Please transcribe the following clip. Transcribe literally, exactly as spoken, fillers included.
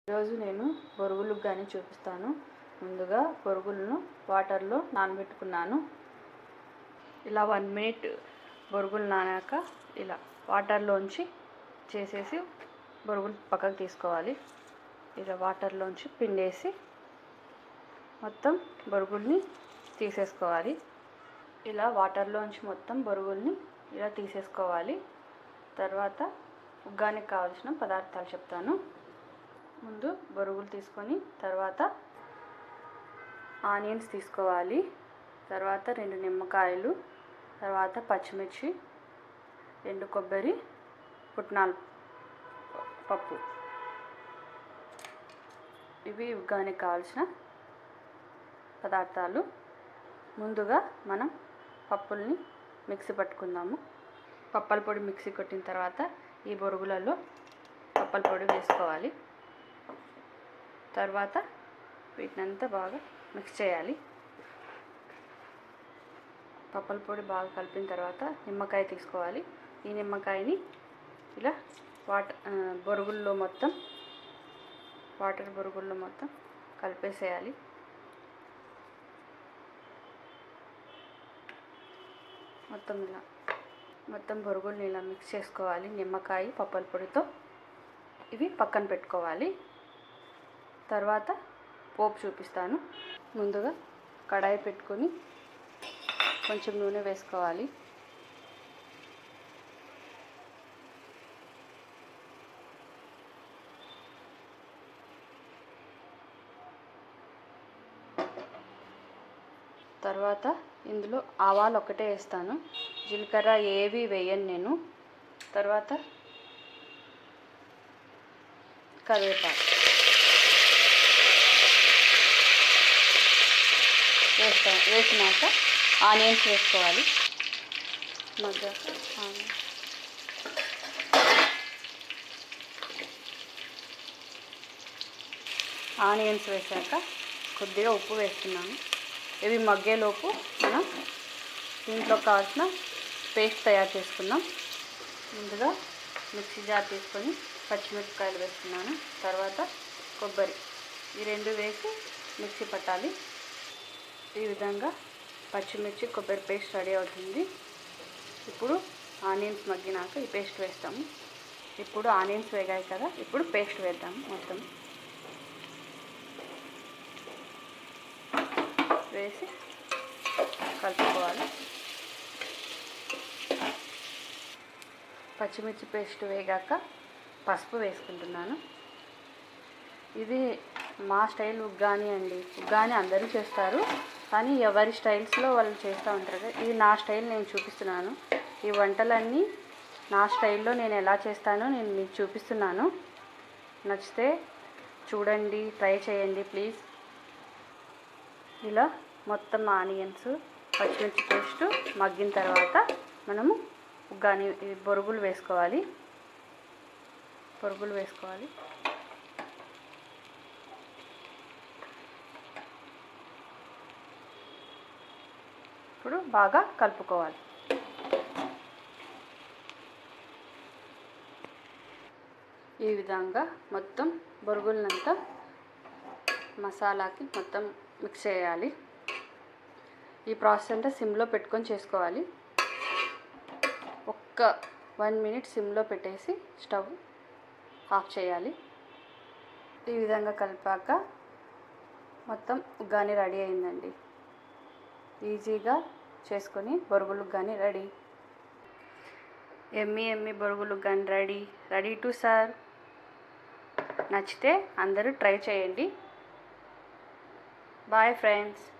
ఈరోజు నేను బొరుగులు కానీ చూపిస్తాను. ముందుగా బొరుగులను వాటర్లో నానబెట్టుకున్నాను. ఇలా వన్ మినిట్ బొరుగులు నానాక ఇలా వాటర్లోంచి చేసేసి బొరుగులు పక్కకు తీసుకోవాలి. ఇలా వాటర్లోంచి పిండేసి మొత్తం బొరుగుల్ని తీసేసుకోవాలి. ఇలా వాటర్లోంచి మొత్తం బొరుగుల్ని ఇలా తీసేసుకోవాలి. తర్వాత ఉగ్గానికి కావాల్సిన పదార్థాలు చెప్తాను. ముందు బొరుగులు తీసుకొని తర్వాత ఆనియన్స్ తీసుకోవాలి. తర్వాత రెండు నిమ్మకాయలు, తర్వాత పచ్చిమిర్చి, ఎండు కొబ్బరి, పుట్నాల పప్పు. ఇవి ఉగ్గానికి కావాల్సిన పదార్థాలు. ముందుగా మనం పప్పుల్ని మిక్సీ పట్టుకుందాము. పప్పల పొడి మిక్సీ కొట్టిన తర్వాత ఈ బొరుగులలో పప్పల పొడి వేసుకోవాలి. తర్వాత వీటినంతా బాగా మిక్స్ చేయాలి. పప్పల పొడి బాగా కలిపిన తర్వాత నిమ్మకాయ తీసుకోవాలి. ఈ నిమ్మకాయని ఇలా వాటర్ బొరుగుల్లో మొత్తం వాటర్ బొరుగుల్లో మొత్తం కలిపేసేయాలి. మొత్తం ఇలా మొత్తం బొరుగుల్ని ఇలా మిక్స్ చేసుకోవాలి నిమ్మకాయ పప్పల పొడితో. ఇవి పక్కన పెట్టుకోవాలి. తర్వాత పోపు చూపిస్తాను. ముందుగా కడాయి పెట్టుకొని కొంచెం నూనె వేసుకోవాలి. తర్వాత ఇందులో ఆవాలు ఒకటే వేస్తాను, జీలకర్ర ఏవి వేయను నేను. తర్వాత కరివేపాకు వేస్తా వేసినాక ఆనియన్స్ వేసుకోవాలి. మగ్గాక ఆనియన్స్ వేసాక కొద్దిగా ఉప్పు వేస్తున్నాను. ఇవి మగ్గేలోపు మనం దీంట్లో కావాల్సిన పేస్ట్ తయారు చేసుకుందాం. ముందుగా మిక్సీ జార్ తీసుకొని పచ్చిమిరపకాయలు వేస్తున్నాను. తర్వాత కొబ్బరి, ఈ రెండు వేసి మిక్సీ పట్టాలి. ఈ విధంగా పచ్చిమిర్చి కొబ్బరి పేస్ట్ రెడీ అవుతుంది. ఇప్పుడు ఆనియన్స్ మగ్గినాక ఈ పేస్ట్ వేస్తాము. ఇప్పుడు ఆనియన్స్ వేగాయి కదా, ఇప్పుడు పేస్ట్ వేద్దాము. మొత్తం వేసి కలుపుకోవాలి. పచ్చిమిర్చి పేస్ట్ వేగాక పసుపు వేసుకుంటున్నాను. ఇది మా స్టైల్ ఉగ్గాని అండి. ఉగ్గాని అందరూ చేస్తారు, కానీ ఎవరి స్టైల్స్లో వాళ్ళు చేస్తూ ఉంటారు కదా. ఇది నా స్టైల్, నేను చూపిస్తున్నాను. ఈ వంటలన్నీ నా స్టైల్లో నేను ఎలా చేస్తానో నేను మీకు చూపిస్తున్నాను. నచ్చితే చూడండి, ట్రై చేయండి ప్లీజ్. ఇలా మొత్తం ఆనియన్స్ పచ్చిమిర్చి పేస్ట్ మగ్గిన తర్వాత మనము ఉగ్గాని బొరుగులు వేసుకోవాలి. బొరుగులు వేసుకోవాలి. ఇప్పుడు బాగా కలుపుకోవాలి. ఈ విధంగా మొత్తం బొరుగులంతా మసాలాకి మొత్తం మిక్స్ చేయాలి. ఈ ప్రాసెస్ అంతా సిమ్లో పెట్టుకొని చేసుకోవాలి. ఒక్క వన్ మినిట్ సిమ్లో పెట్టేసి స్టవ్ ఆఫ్ చేయాలి. ఈ విధంగా కలిపాక మొత్తం ఉగ్గాని రెడీ అయిందండి. ఈజీగా చేసుకొని బొరుగులు ఉగ్గాని రెడీ. ఎమ్మి ఎమ్మి బొరుగులు ఉగ్గాని రెడీ రెడీ టు సర్వ్. నచ్చితే అందరూ ట్రై చేయండి. Bye friends.